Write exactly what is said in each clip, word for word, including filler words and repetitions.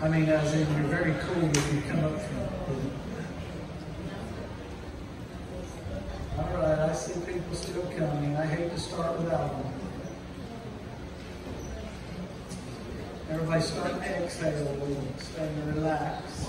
I mean, as in you're very cool if you come up from it. All right, I see people still coming. I hate to start without them. Everybody start to exhale, stay relaxed.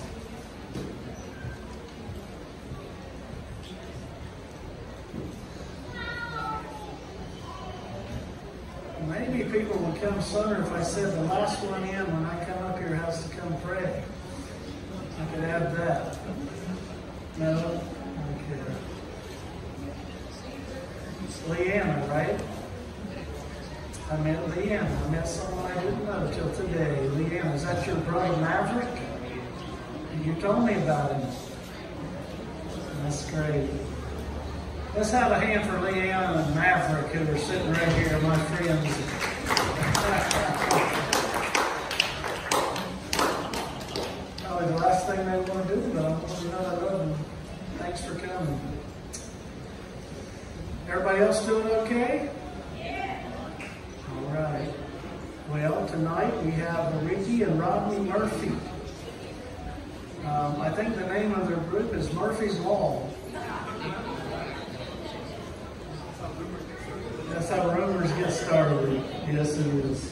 Maybe people would come sooner if I said the last one in when I come up here has to come pray. I could add that. No? Okay. It's Leanna, right? I met Leanna. I met someone I didn't know till today. Leanna, is that your brother Maverick? You told me about him. That's great. Let's have a hand for Leanna and Maverick who are sitting right here, my friends. Probably the last thing they want to do, but I want to know I love them. Thanks for coming. Everybody else doing okay? Yeah. All right. Well, tonight we have Ricky and Rodney Murphy. Um, I think the name of their group is Murphy's Law. That's how rumors get started. Yes, it is.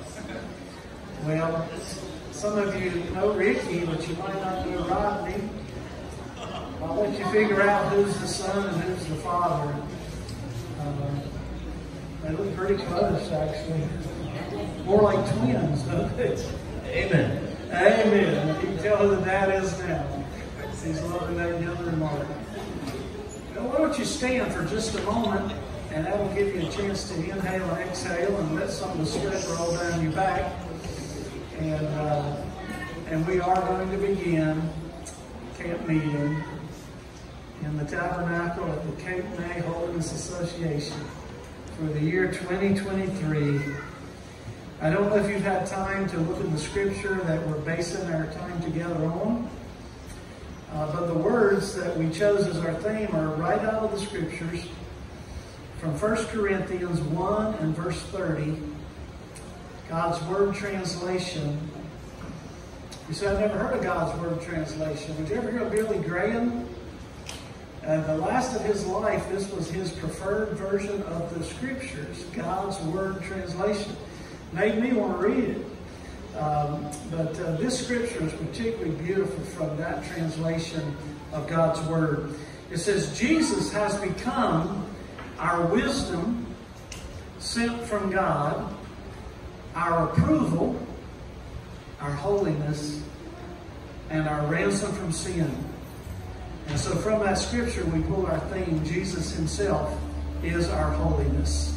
Well, some of you know Ricky, but you might not know Rodney. I'll let you figure out who's the son and who's the father. Uh, they look pretty close, actually. More like twins, don't they? Amen. Amen. You can tell who the dad is now. He's loving that younger Mark. Now, why don't you stand for just a moment? And that'll give you a chance to inhale and exhale and let some of the sweat roll down your back. And, uh, and we are going to begin camp meeting in the Tabernacle at the Cape May Holiness Association for the year twenty twenty-three. I don't know if you've had time to look at the scripture that we're basing our time together on. Uh, but the words that we chose as our theme are right out of the scriptures. From First Corinthians one and verse thirty, God's Word translation. You say, I've never heard of God's Word translation. Did you ever hear of Billy Graham? Uh, the last of his life, this was his preferred version of the Scriptures, God's Word translation. Made me want to read it. Um, but uh, this Scripture is particularly beautiful from that translation of God's Word. It says, Jesus has become our wisdom sent from God, our approval, our holiness, and our ransom from sin. And so from that scripture we pull our theme, Jesus himself is our holiness.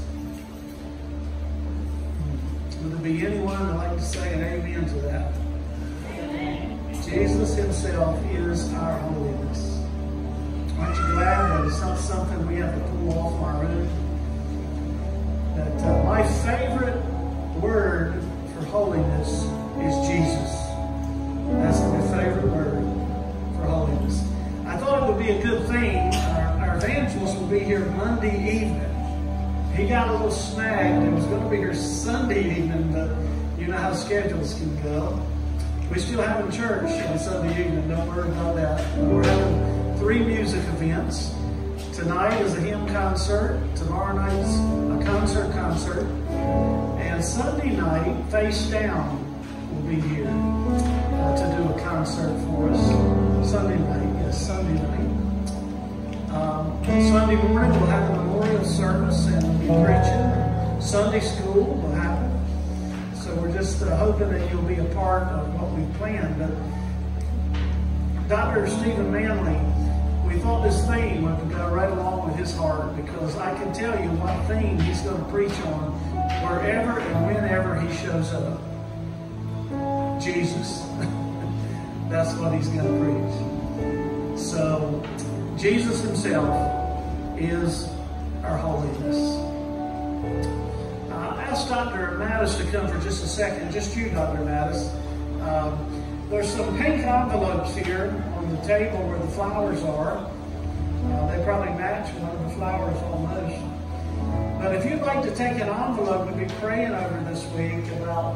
Would there be anyone that'd like to say an amen to that? Amen. Jesus himself is our holiness. Aren't you glad that it's not something we have to pull off our own? That uh, my favorite word for holiness is Jesus. That's my favorite word for holiness. I thought it would be a good thing. Our, our evangelist will be here Monday evening. He got a little snagged and was going to be here Sunday evening, but you know how schedules can go. We're still having church on Sunday evening. Don't worry about that. We're having three music events. Tonight is a hymn concert. Tomorrow night's a concert concert. And Sunday night, Face Down will be here uh, to do a concert for us. Sunday night, yes, Sunday night. Um, Sunday morning we'll have a memorial service and we'll be preaching. Sunday school will happen. So we're just uh, hoping that you'll be a part of what we planned. But Doctor Stephen Manley, we thought this theme would go right along with his heart, because I can tell you what theme he's going to preach on wherever and whenever he shows up. Jesus. That's what he's going to preach. So, Jesus himself is our holiness. Uh, I asked Doctor Mattis to come for just a second. Just you, Doctor Mattis. Um, There's some pink envelopes here on the table where the flowers are. Uh, they probably match one of the flowers almost. But if you'd like to take an envelope, we'll be praying over this week about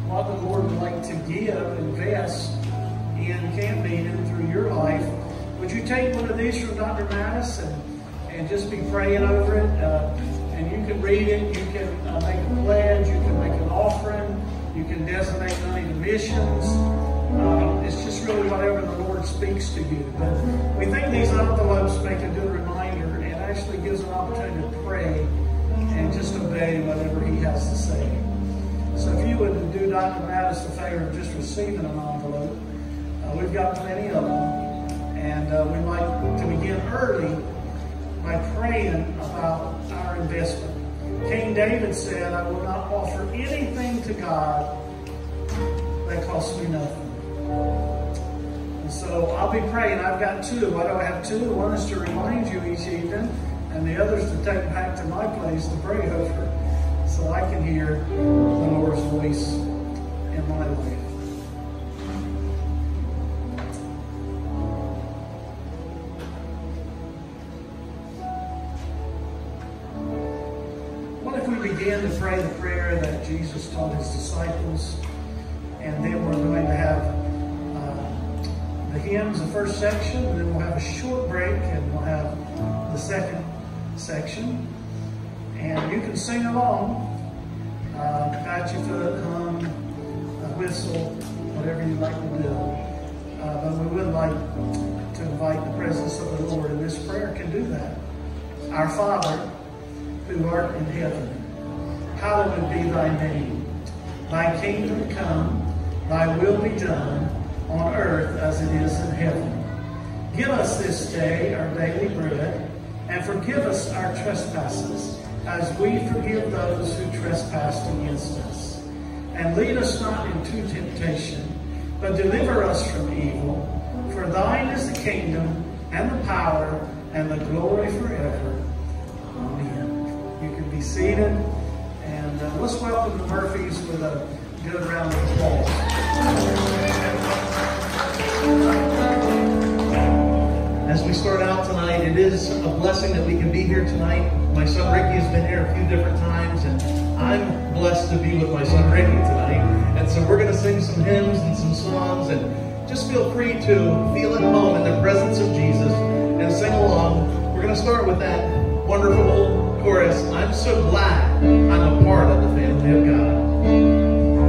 what the Lord would like to give, invest in Camp Eden through your life, would you take one of these from Doctor Mattis and, and just be praying over it? Uh, and you can read it, you can uh, make a pledge, you can make an offering, you can designate money to missions. Um, it's just really whatever the Lord speaks to you. But we think these envelopes make a good reminder and actually gives an opportunity to pray and just obey whatever he has to say. So if you would do Doctor Mattis the favor of just receiving an envelope, uh, we've got plenty of them. And uh, we'd like to begin early by praying about our investment. King David said, I will not offer anything to God that costs me nothing. And so I'll be praying. I've got two. Why do I have two? One is to remind you each evening, and the other is to take back to my place to pray over, so I can hear the Lord's voice in my life. What if we began to pray the prayer that Jesus taught his disciples, and then we're going to have uh, the hymns, the first section, and then we'll have a short break, and we'll have the second section. And you can sing along, uh, pat your foot, hum, uh, whistle, whatever you like to do. Uh, but we would like to invite the presence of the Lord, and this prayer can do that. Our Father, who art in heaven, hallowed be thy name. Thy kingdom come, thy will be done, on earth as it is in heaven. Give us this day our daily bread, and forgive us our trespasses, as we forgive those who trespass against us. And lead us not into temptation, but deliver us from evil. For thine is the kingdom, and the power, and the glory forever. Amen. You can be seated, and uh, let's welcome the Murphys with a good round of applause. As we start out tonight, it is a blessing that we can be here tonight. My son Ricky has been here a few different times, and I'm blessed to be with my son Ricky tonight. And so we're going to sing some hymns and some songs, and just feel free to feel at home in the presence of Jesus and sing along. We're going to start with that wonderful chorus, I'm so glad I'm a part of the family of God.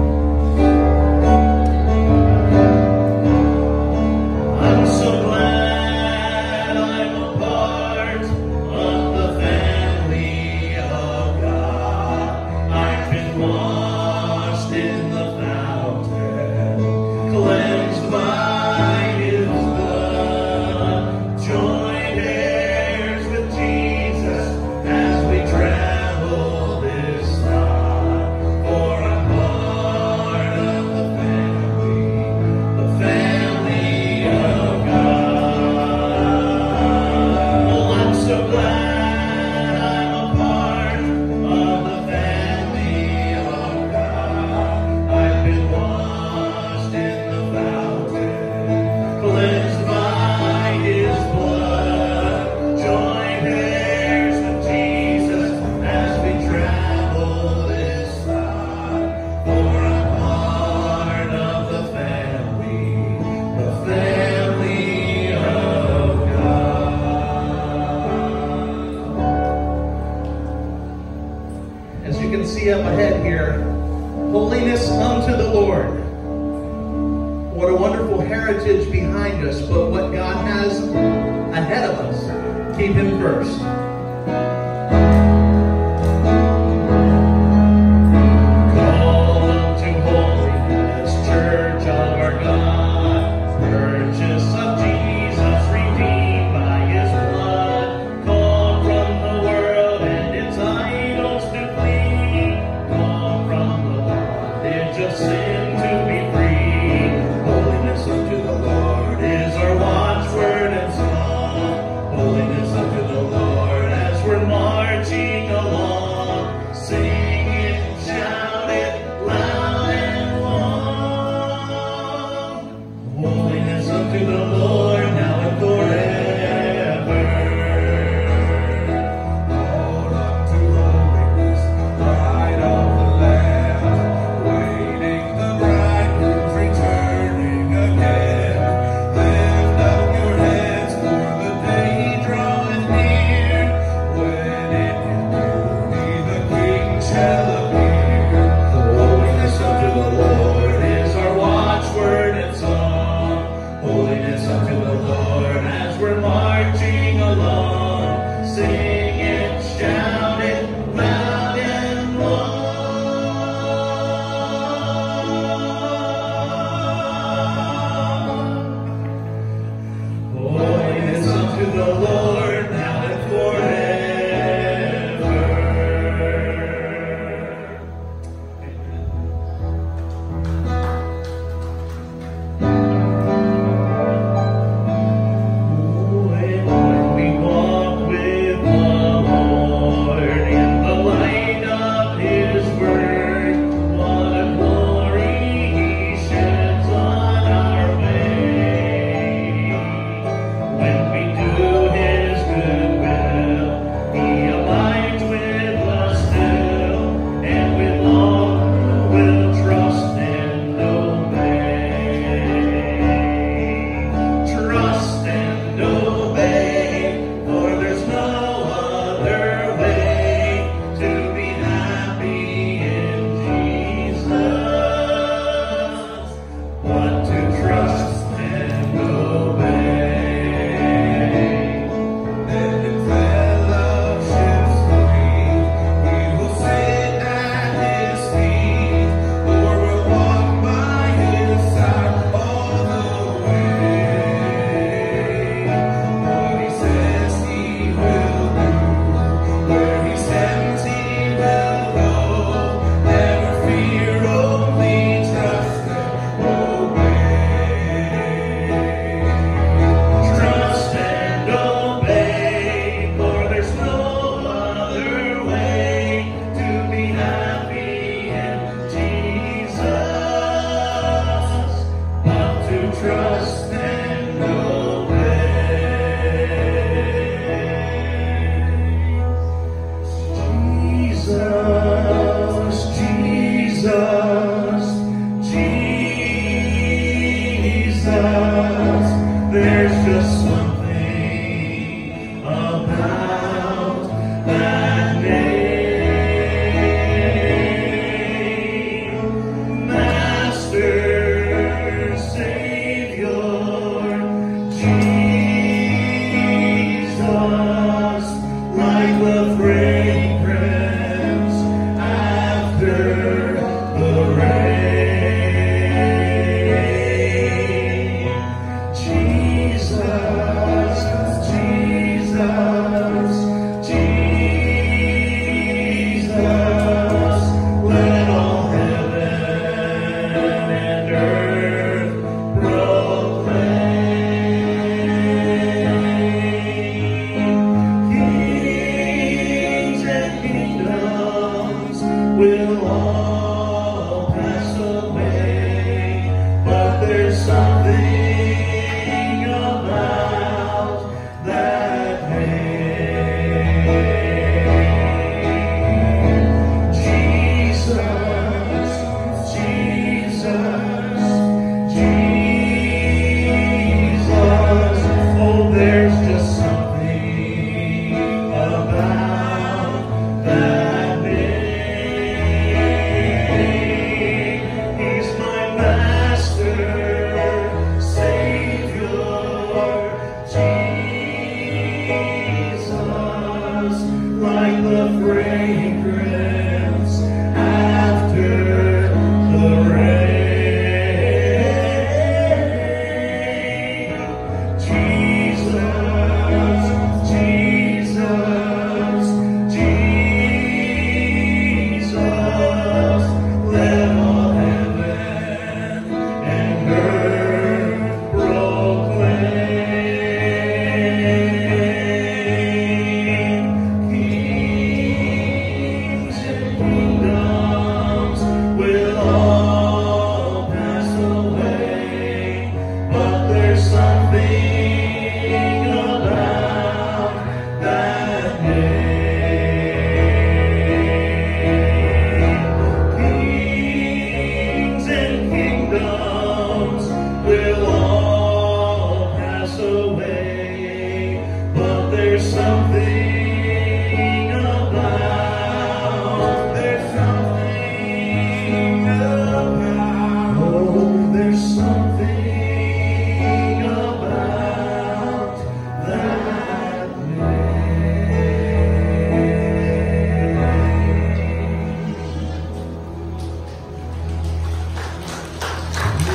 Up ahead here, holiness unto the Lord. What a wonderful heritage behind us, but what God has ahead of us, keep him first. Waiting the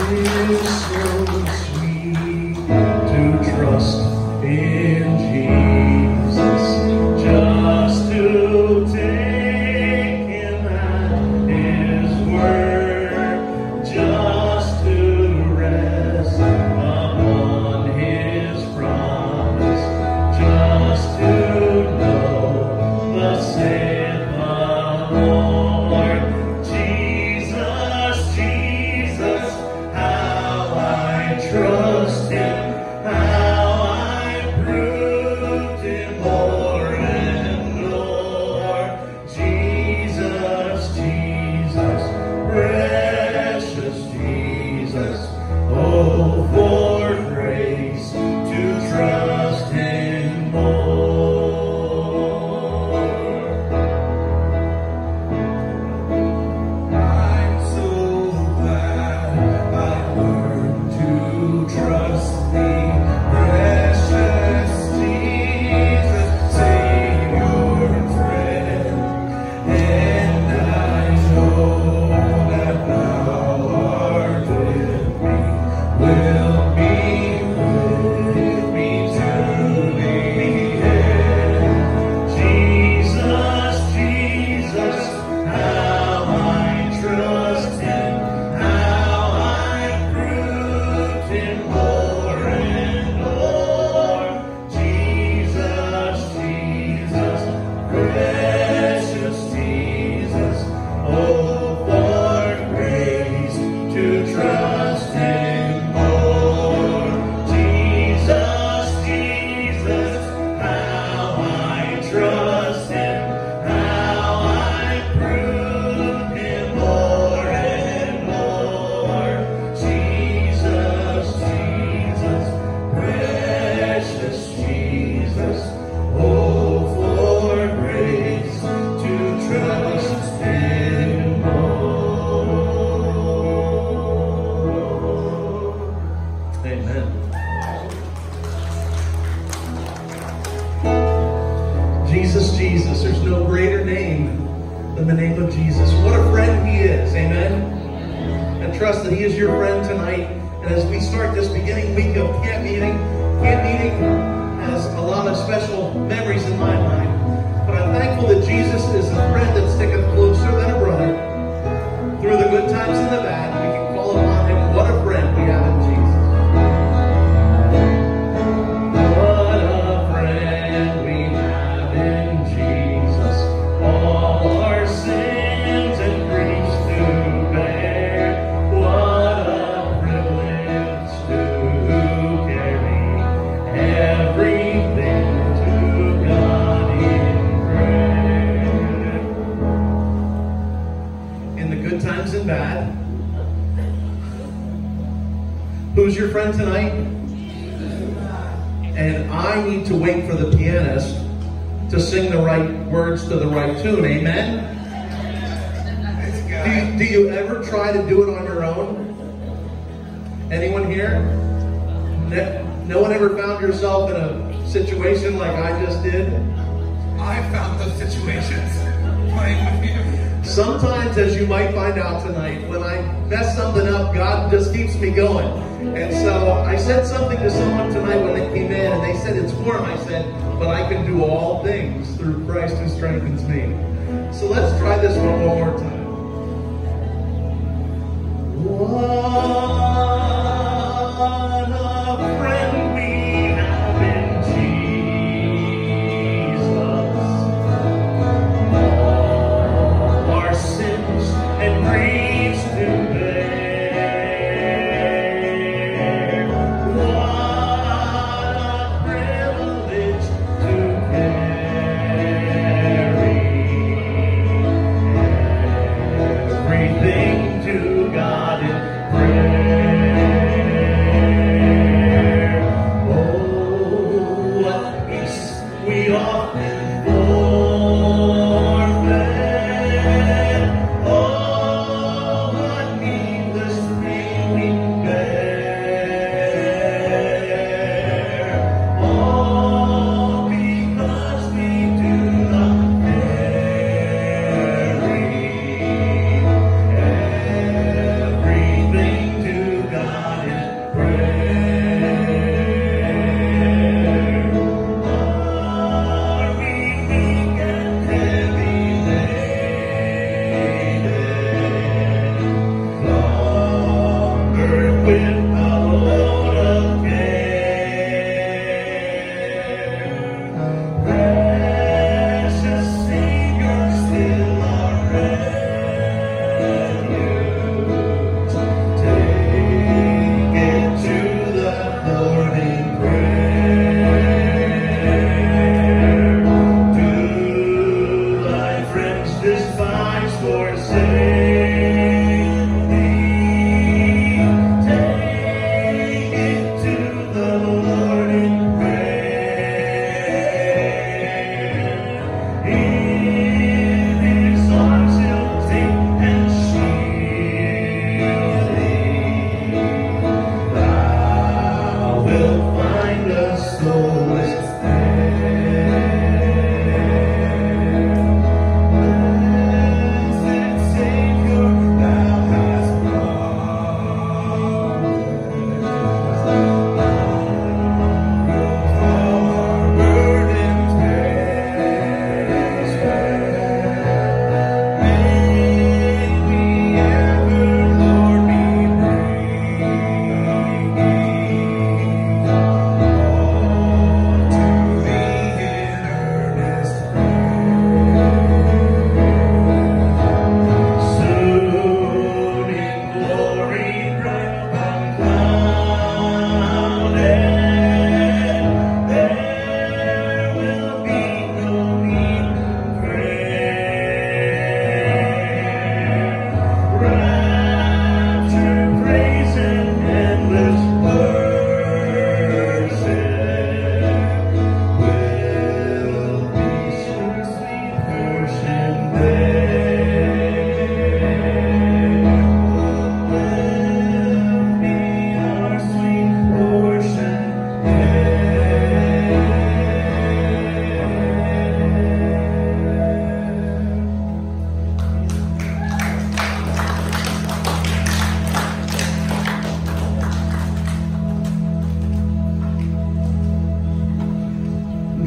is so sweet to trust in Jesus, just to take Him at His word, just to rest upon His promise, just to know thus saith the Lord. Jesus, Jesus, how I trust Him, how I proved Him more and more. Jesus, Jesus, precious Jesus, oh, for grace to trust Him more. I'm so glad I learned to trust Thee, precious Jesus, Savior and friend. And I know that Thou art with me, will be with me to the end. Jesus, Jesus, how I trust Him, how I proved Him more and more. Jesus, Jesus, precious Jesus, oh, for grace to trust Him more. Jesus, Jesus, how I trust Him, how I prove Him more and more. Jesus, Jesus, precious Jesus, oh, for grace to trust Him more. Amen. Jesus, Jesus, there's no greater name than the name of Jesus. What a friend He is, amen? And trust that He is your friend tonight. And as we start this beginning week of camp meeting, camp meeting has a lot of special memories in my mind. But I'm thankful that Jesus is a friend that sticketh closer than a brother. Through the good times and the bad, we can call upon Him. What a friend we have in Jesus. What a friend we have in Jesus. All our sins and griefs to bear. What a privilege to carry everything to God in prayer. In the good times and bad. Who's your friend tonight? And I need to wait for the pianist to sing the right words to the right tune. Amen? Do you, do you ever try to do it on your own? Anyone here? No, no one ever found yourself in a situation like I just did? I found those situations playing with you. Sometimes, as you might find out tonight, when I mess something up, God just keeps me going. And so I said something to someone tonight when they came in, and they said, it's for him. I said, but I can do all things through Christ who strengthens me. So let's try this one one more time. What a friend we have in Jesus. All our sins and griefs to bear. What a privilege to carry everything to God in prayer.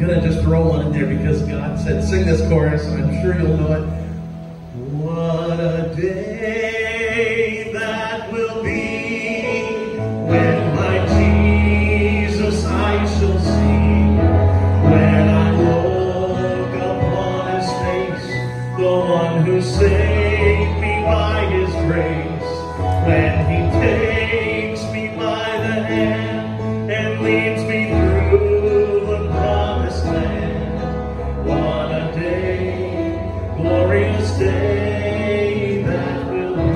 going to just throw one in there because God said, sing this chorus, and I'm sure you'll know it. What a day that will be when my Jesus I shall see. When I look upon his face, the one who saved me by his grace. When he takes me by the hand and leads me through the promised land. What a day, glorious day that will be.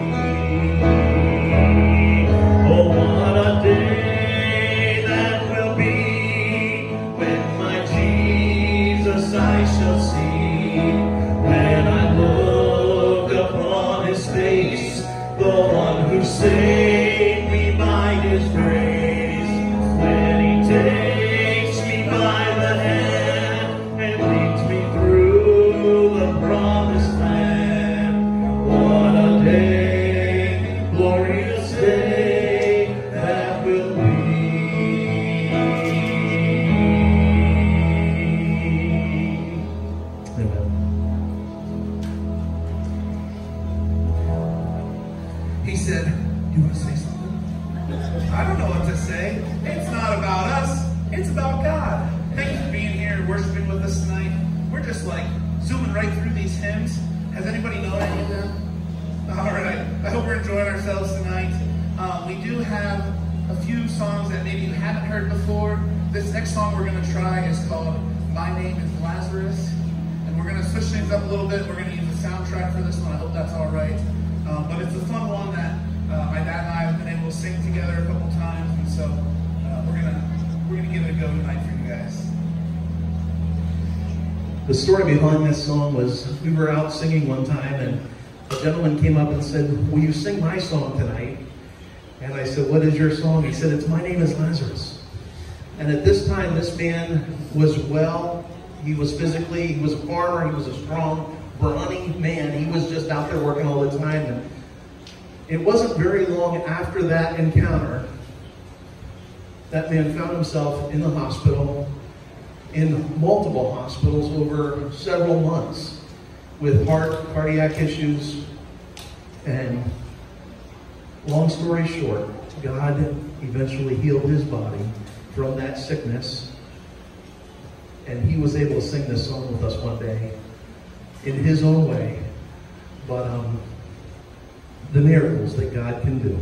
Oh, what a day that will be when my Jesus I shall see. When I look upon his face, the one who saved me by his grace. When he takes me by the hand and leads me through the promised land. What a day, glorious day that will be. Amen. He said, you want to say something? I don't know what to say. It's not about us. It's about God. Thank you for being here and worshiping with us tonight. We're just like zooming right through these hymns. Has anybody known any of them? All right. I hope we're enjoying ourselves tonight. Um, we do have a few songs that maybe you haven't heard before. This next song we're going to try is called My Name is Lazarus. And we're going to switch things up a little bit. We're going to use the soundtrack for this one. I hope that's all right. Um, but it's a fun one that uh, my dad and I have been able to sing together a couple times, and so uh, we're gonna we're gonna give it a go tonight for you guys. The story behind this song was we were out singing one time, and a gentleman came up and said, "Will you sing my song tonight?" And I said, "What is your song?" He said, "It's My Name is Lazarus." And at this time, this man was well. He was physically, he was a farmer. He was a strong, brawny man. He was just out there working all the time. And it wasn't very long after that encounter that man found himself in the hospital, in multiple hospitals over several months with heart, cardiac issues. And long story short, God eventually healed his body from that sickness. And he was able to sing this song with us one day in his own way. But um, the miracles that God can do.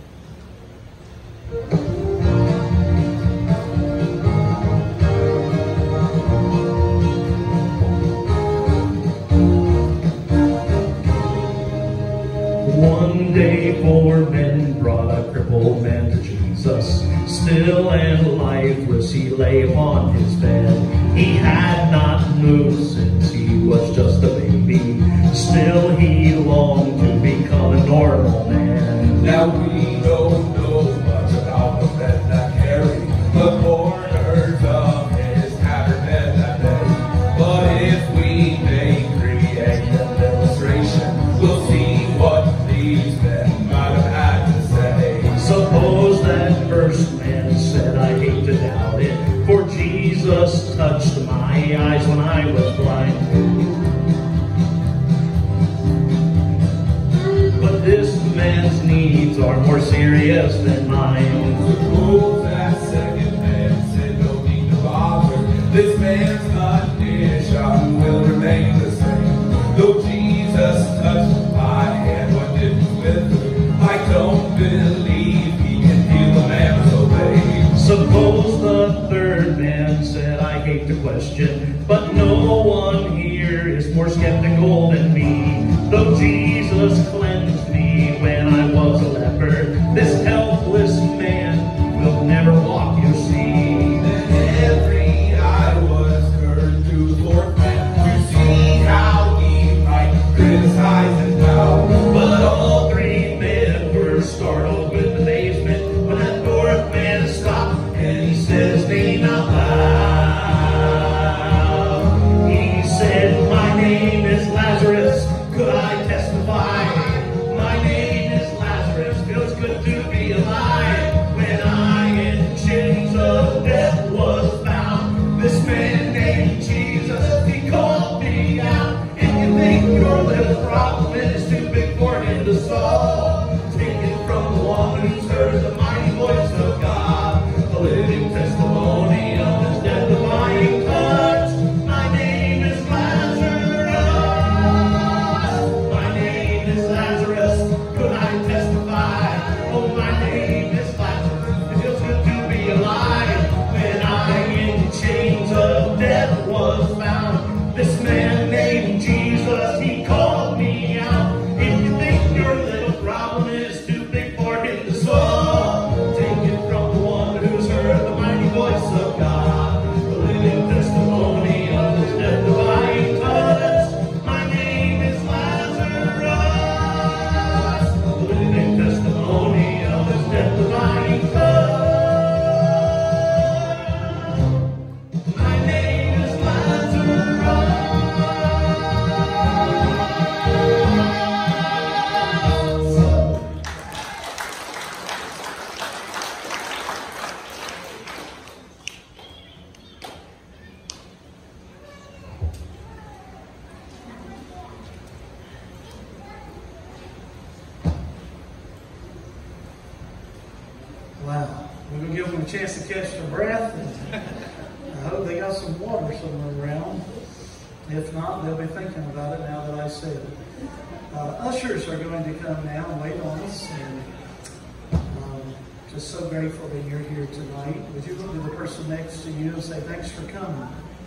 One day four men brought a crippled man to Jesus. Still and lifeless he lay upon his bed. He had not moved since he was just a baby. Still he longed to become a normal man. Now we don't know much about the men that carry the corners of his tattered bed that day. But if we may create an illustration, we'll see what these men might have had to say. Suppose that first man said, "I hate to doubt it, for Jesus touched my eyes when I was blind." But this man's needs are more serious than mine. Suppose that second man said, "No need to bother. This man's condition will remain the same. Though Jesus touched my hand, what did he with it? I don't believe he can heal a man so big." Suppose the third man said, "I hate to question, but no one here is more skeptical than me. Though Jesus cleansed me when I was a leper, this helpless man will never walk, you see." Then every eye was turned to the fourth man to see how he might criticize and doubt. But all three men were startled with amazement when that fourth man stopped and he said his name out loud. He said, "My name is Lazarus. Could I testify Wow. We're going to give them a chance to catch their breath. And I hope they got some water somewhere around. If not, they'll be thinking about it now that I said it. Uh, ushers are going to come now and wait on us. And um, just so grateful that you're here tonight. Would you look at the person next to you and say, thanks for coming?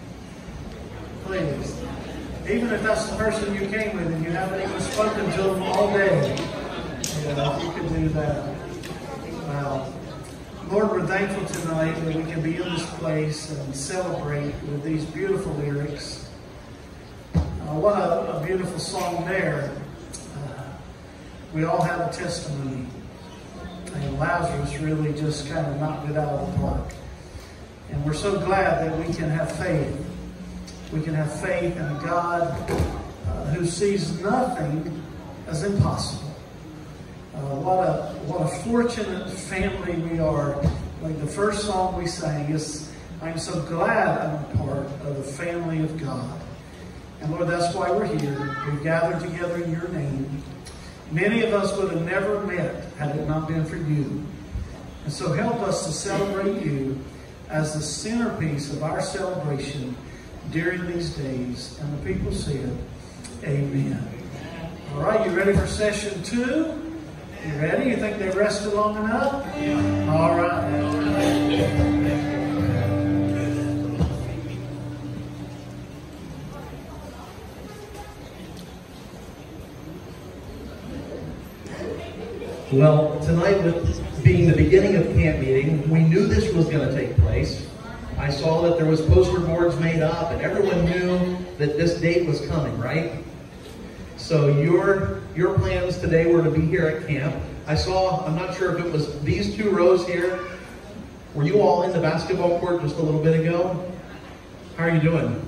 Please. Even if that's the person you came with and you haven't even spoken to them all day. Yeah, if you could do that. Wow. Lord, we're thankful tonight that we can be in this place and celebrate with these beautiful lyrics. Uh, what a, a beautiful song there. Uh, we all have a testimony. And Lazarus really just kind of knocked it out of the park. And we're so glad that we can have faith. We can have faith in a God uh, who sees nothing as impossible. Uh, what a what a fortunate family we are. Like the first song we sang is, I'm so glad I'm a part of the family of God. And Lord, that's why we're here. We've gathered together in your name. Many of us would have never met had it not been for you. And so help us to celebrate you as the centerpiece of our celebration during these days. And the people said, amen. All right, you ready for session two? You ready? You think they rested long enough? Yeah. All right. Well, tonight, with being the beginning of camp meeting, we knew this was going to take place. I saw that there was poster boards made up, and everyone knew that this date was coming, right? So your your plans today were to be here at camp. I saw, I'm not sure if it was these two rows here. Were you all in the basketball court just a little bit ago? How are you doing?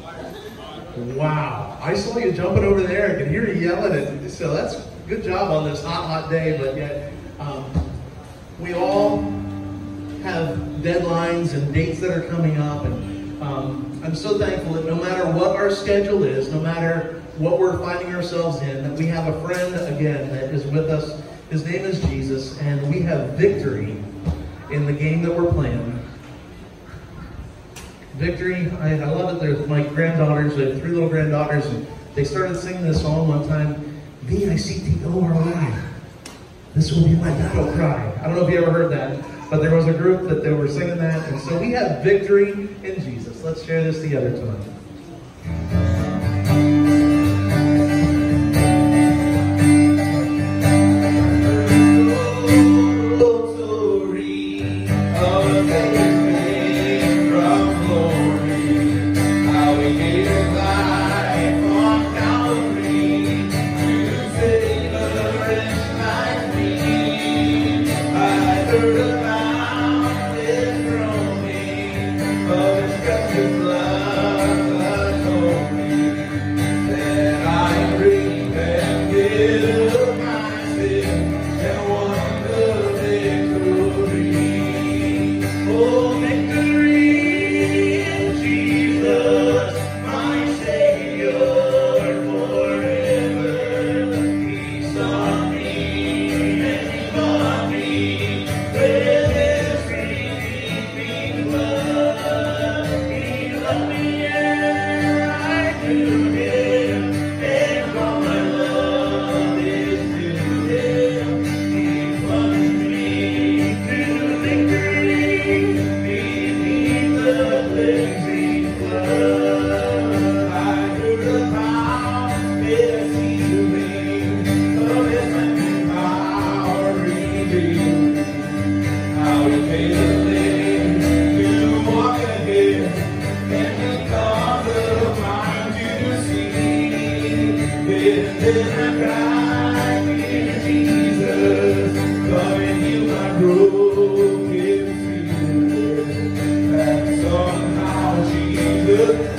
Wow. I saw you jumping over there. I could hear you yelling. And so that's good job on this hot, hot day. But yet, um, we all have deadlines and dates that are coming up. And um, I'm so thankful that no matter what our schedule is, no matter what we're finding ourselves in, that we have a friend, again, that is with us. His name is Jesus, and we have victory in the game that we're playing. Victory, I, I love it. There's my granddaughters, I have three little granddaughters, and they started singing this song one time, V I C T O R Y. This will be my battle cry. I don't know if you ever heard that, but there was a group that they were singing that, and so we have victory in Jesus. Let's share this together tonight. Hey!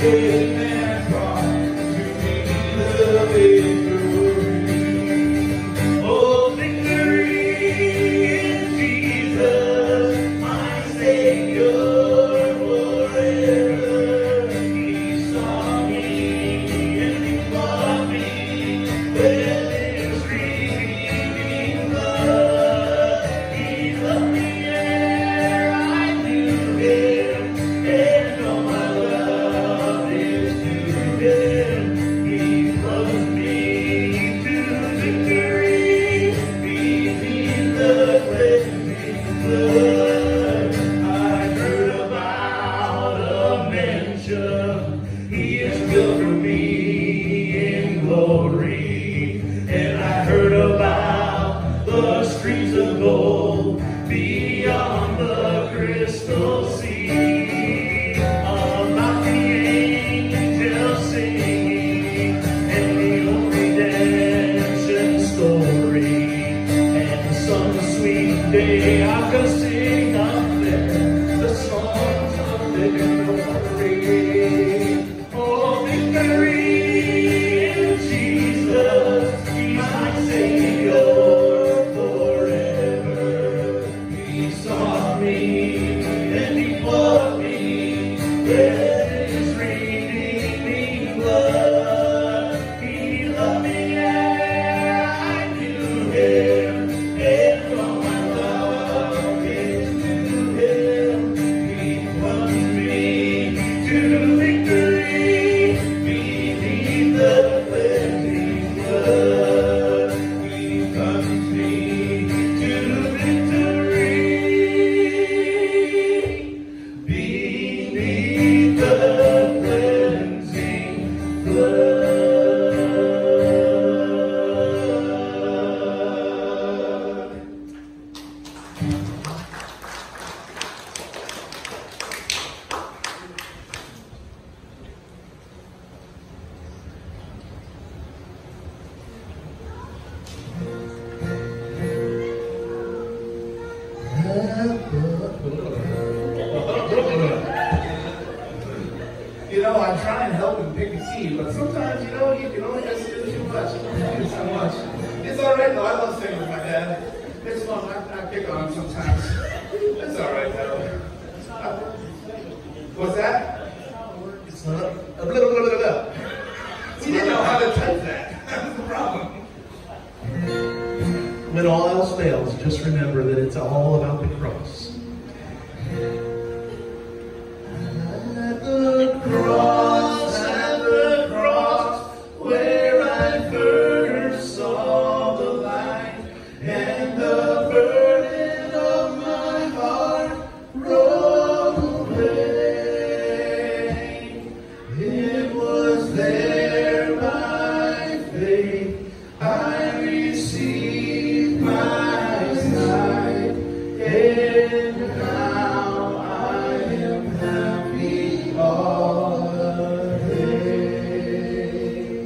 dead man's cross to me the victory. Oh, victory in Jesus, my Savior forever. He saw me and He bought me with His redeeming blood. He loved me ere I knew Him, and all my love is to Him. He loved me to victory beneath the cleansing blood. I heard about a mansion He has built for me in glory, and I heard about the streets of gold beyond the crystal sea, about the angels singing and the old redemption story, and some sweet day I'm gonna sing up there the songs of victory. Oh, victory in Jesus, He's my Savior forever. He sought me and He bought me with His redeeming blood. He loved me ere I knew Him, and all my love is to Him. He plunged me to victory beneath the cleansing blood. He plunged me to victory beneath the cleansing blood. You know, I try and help him pick a key, but sometimes, you know, you can only just do too much. It's too much. It's all right, though. I love singing with my dad. It's fun. I, I pick on him sometimes. It's all right, though. Uh, what's that? It's not a little, little, little, little. He didn't know how to type that. That's the problem. When all else fails, just remember that it's all about the cross. At the cross, at the cross, where I first saw the light, and the burden of my heart rolled away. It was there by faith I received my sight, and now I am happy all the day.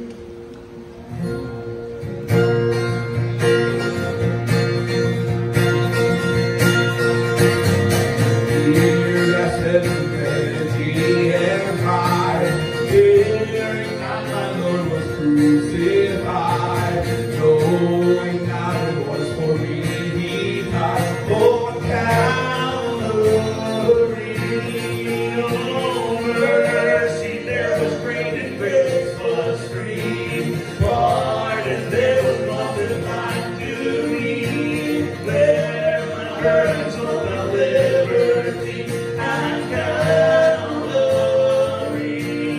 Years I said humanity and pride, hearing that my Lord was crucified, knowing that it was for me He died. Oh, Calvary, oh, mercy, there was great and grace was free. Pardon, there was multiplied to me, where my burdens were my liberty and Calvary.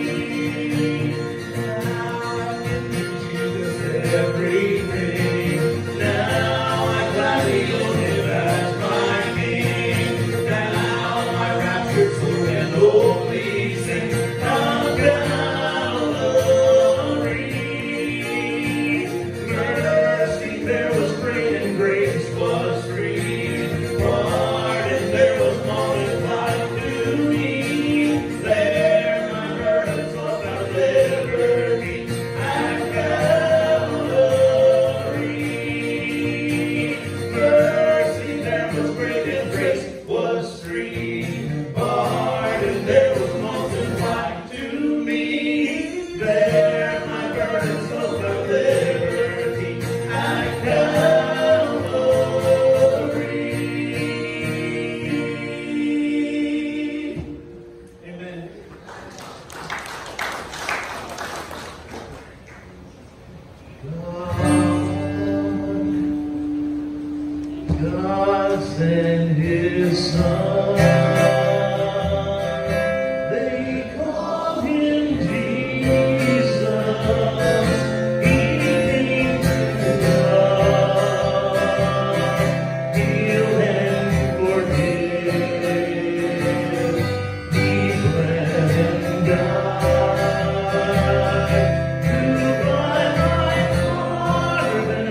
Now I can do Jesus everything. Now I gladly own Him as my King. Now my raptured soul can only sing of Calvary. Mercy there was great and grace was free. Pardon there God sent His Son. They called Him Jesus. He came to love, heal and forgive. He bled and died to buy my pardon.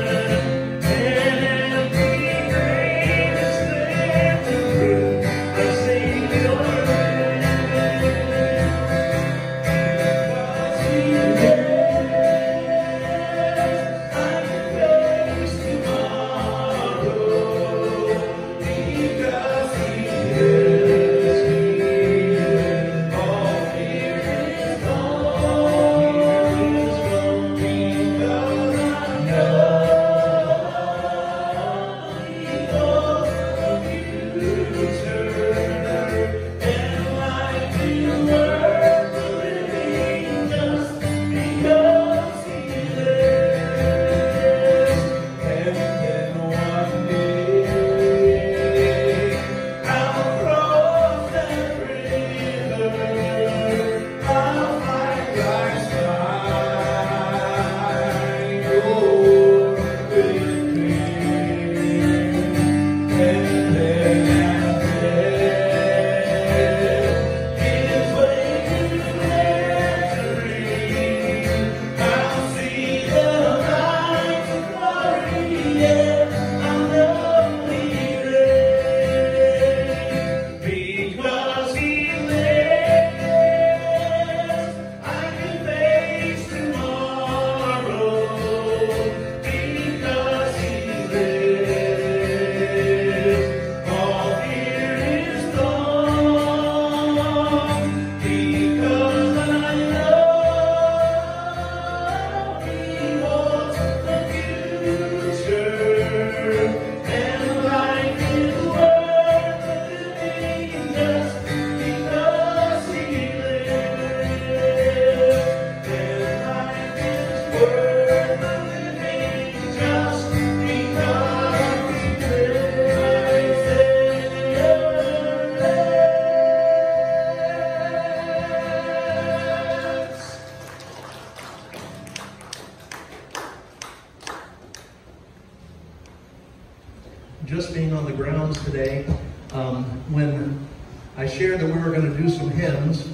Just being on the grounds today, um, when I shared that we were going to do some hymns,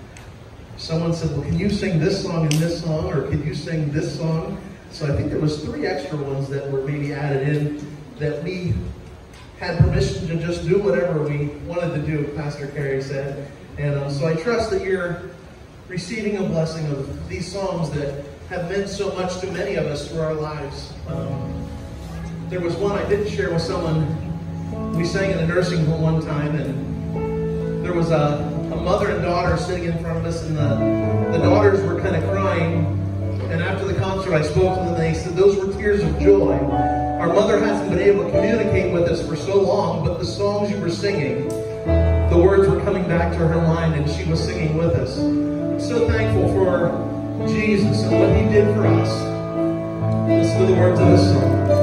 someone said, well, can you sing this song and this song, or can you sing this song? So I think there was three extra ones that were maybe added in that we had permission to just do whatever we wanted to do, Pastor Carey said. And um, so I trust that you're receiving a blessing of these songs that have meant so much to many of us through our lives. Um, There was one I didn't share with someone. We sang in a nursing home one time, and there was a, a mother and daughter sitting in front of us, and the, the daughters were kind of crying. And after the concert, I spoke to them, and they said those were tears of joy. Our mother hasn't been able to communicate with us for so long, but the songs you were singing, the words were coming back to her mind, and she was singing with us. I'm so thankful for Jesus and what He did for us. Listen to the words of this song.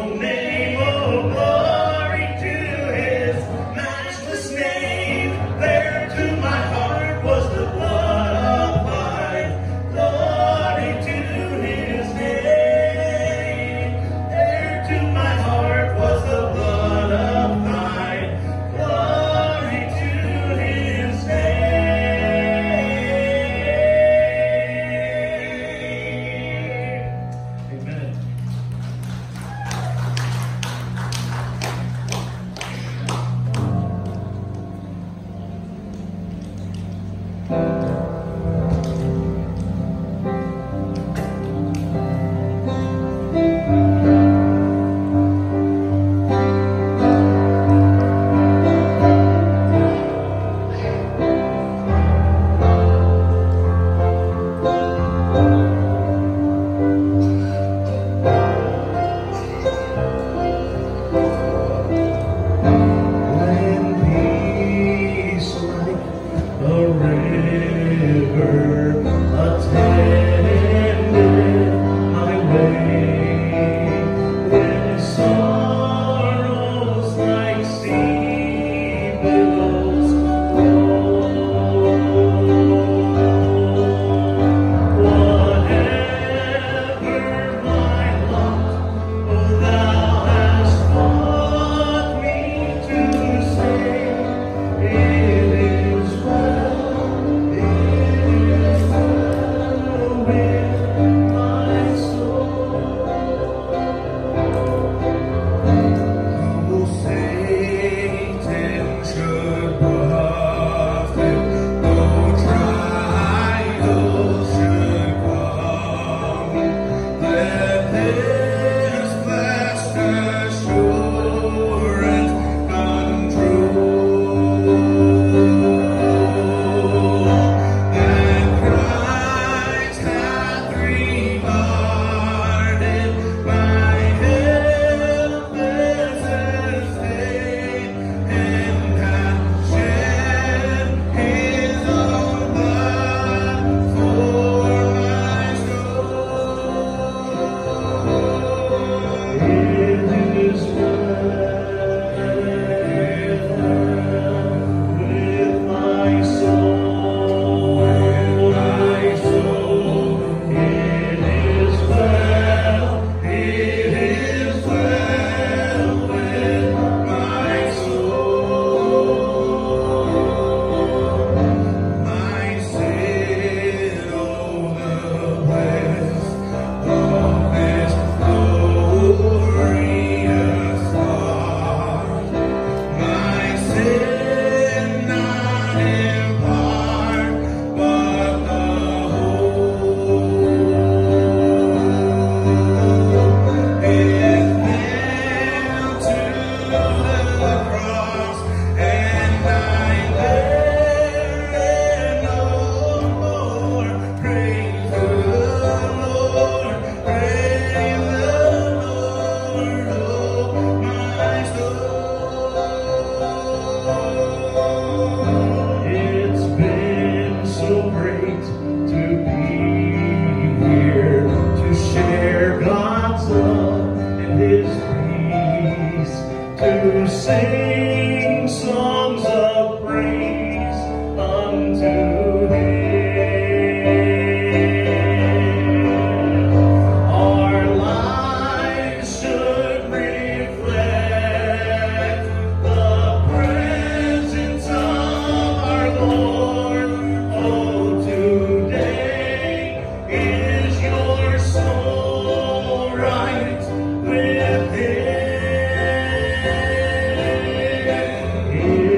name, oh glory to his matchless name. There to my heart was the blood applied. Glory to his name. There to my heart was the blood applied. Glory to his name. Amen. When peace like a river attended my way, when sorrows like sea billows roll, whatever my lot, oh thou hast taught me to say, it is well, it is well with my soul. Though Satan should buffet, though trials should come, let this blessed assurance come true, that Christ hath regarded my helpless estate, and hath shed his own blood for my soul. It is well with my soul, with my soul. It is well, it is well with my soul. My sin, oh the bliss of this glorious thought. My sin not in part, but the whole is nailed to the cross, and I bear no more. Praise the Lord, praise the Lord, oh my soul. It's been so great to be here, to share God's love and his peace, to sing songs of praise unto him. Our lives should reflect the presence of our Lord. Oh, today is your soul right with him.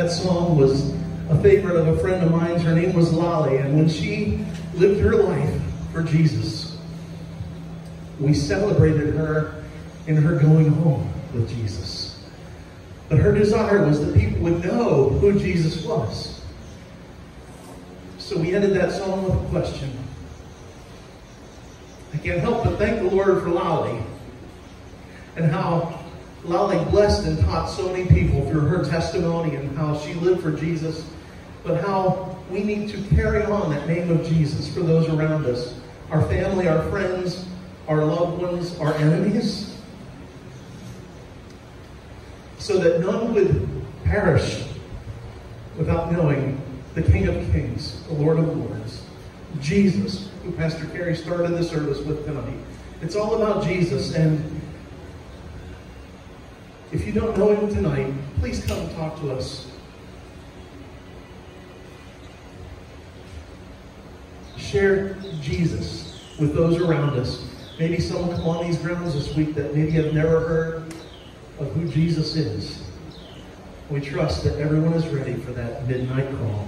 That song was a favorite of a friend of mine. Her name was Lolly, and when she lived her life for Jesus, we celebrated her in her going home with Jesus. But her desire was that people would know who Jesus was. So we ended that song with a question. I can't help but thank the Lord for Lolly, and how Lolly blessed and taught so many people through her testimony and how she lived for Jesus, but how we need to carry on that name of Jesus for those around us, our family, our friends, our loved ones, our enemies, so that none would perish without knowing the King of Kings, the Lord of Lords, Jesus, who Pastor Carey started the service with tonight. It's all about Jesus, and if you don't know him tonight, please come and talk to us. Share Jesus with those around us. Maybe someone come on these grounds this week that maybe have never heard of who Jesus is. We trust that everyone is ready for that midnight call.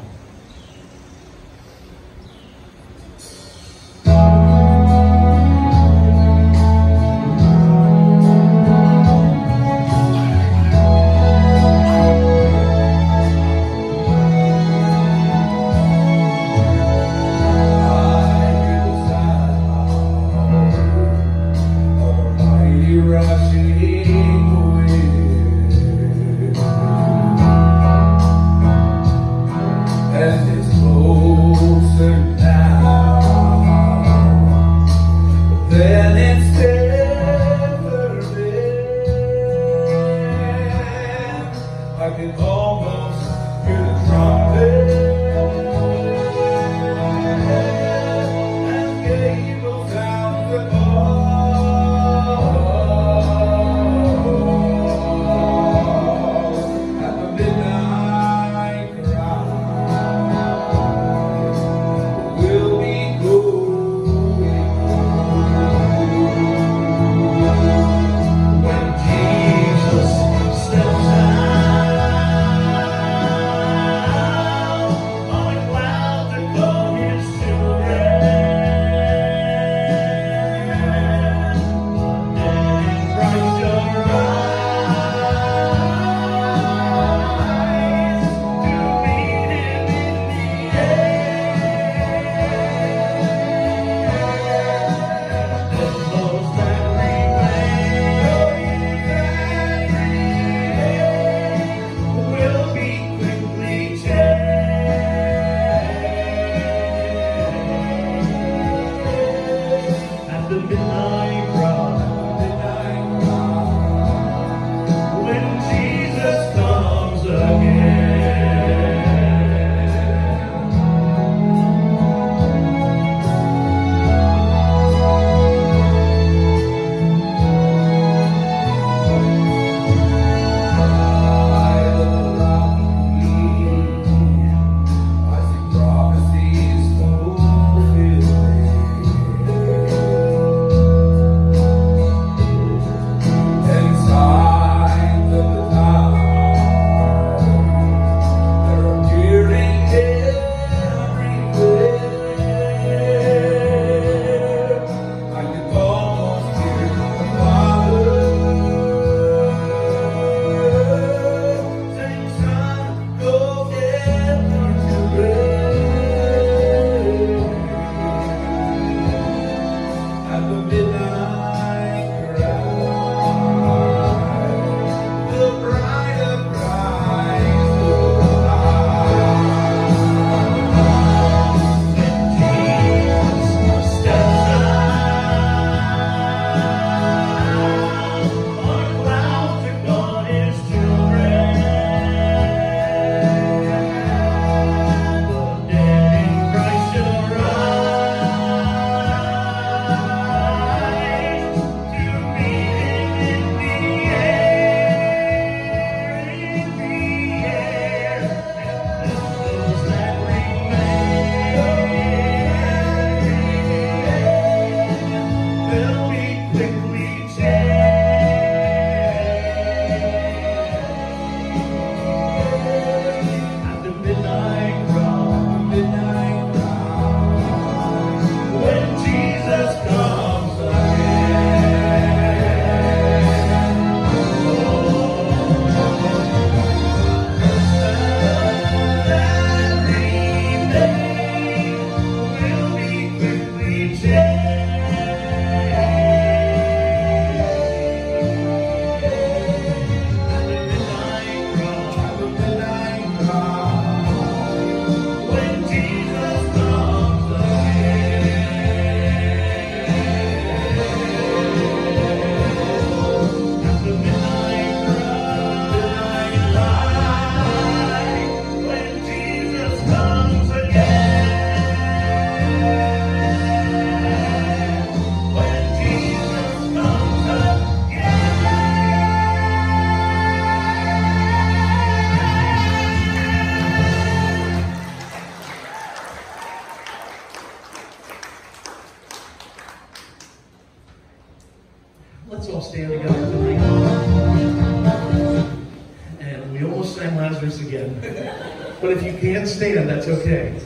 Lazarus again. But if you can't stand, that's okay.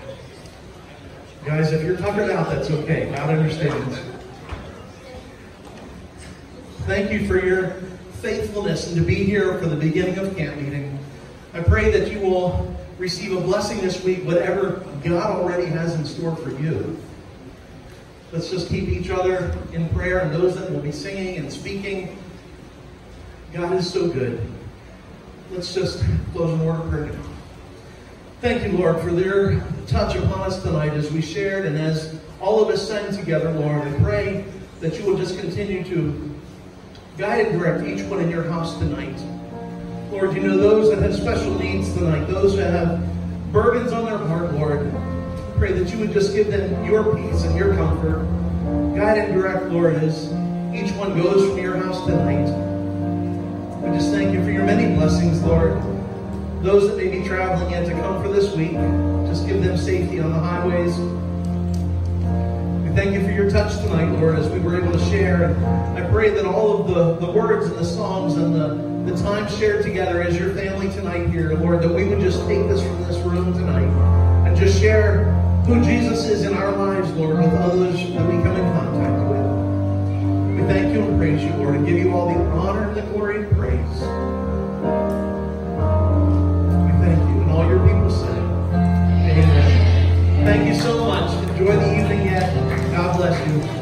Guys, if you're tuckered out, that's okay. God understands. Thank you for your faithfulness and to be here for the beginning of camp meeting. I pray that you will receive a blessing this week, whatever God already has in store for you. Let's just keep each other in prayer, and those that will be singing and speaking. God is so good. Let's just close in word of prayer. Thank you, Lord, for your touch upon us tonight as we shared and as all of us sang together, Lord. I pray that you will just continue to guide and direct each one in your house tonight. Lord, you know those that have special needs tonight, those that have burdens on their heart, Lord. I pray that you would just give them your peace and your comfort. Guide and direct, Lord, as each one goes from your house tonight. We just thank you for your many blessings, Lord. Those that may be traveling yet to come for this week, just give them safety on the highways. We thank you for your touch tonight, Lord, as we were able to share. And I pray that all of the, the words and the songs and the, the time shared together as your family tonight here, Lord, that we would just take this from this room tonight and just share who Jesus is in our lives, Lord, with others that we come in contact with. We thank you and praise you, Lord, and give you all the honor and the glory and praise. We thank you. And all your people say, amen. Thank you so much. Enjoy the evening yet. God bless you.